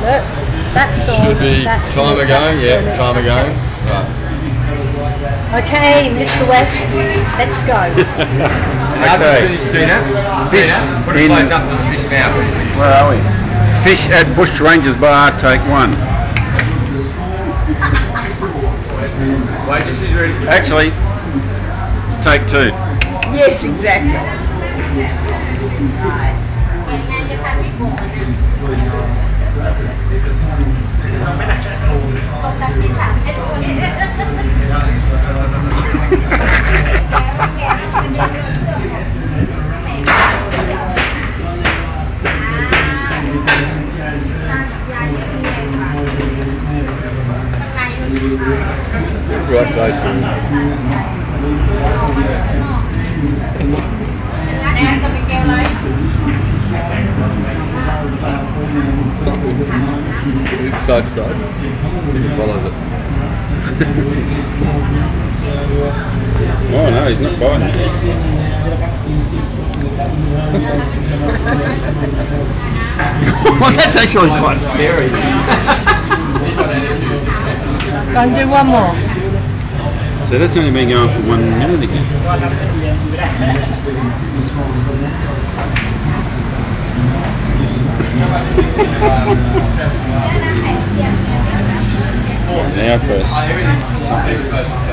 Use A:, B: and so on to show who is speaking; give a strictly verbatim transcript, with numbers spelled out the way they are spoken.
A: it. That's all.
B: Should be
A: that's
B: timer going, yeah, timer going. Right.
A: Okay, Mister West, let's go.
B: Okay.
C: Fish
B: Put a
C: in,
B: place up to the fish now.
C: where are we? Fish at Bush Rangers Bar, take one.
B: Waitress is ready.
C: Actually, it's take two.
A: Yes, exactly.
B: Right, those two. Side to side. If he follows it.
C: Oh no, he's not biting.
D: Well, that's actually quite scary.
A: Go and do one more.
C: So that's only been going for one minute again. Now first.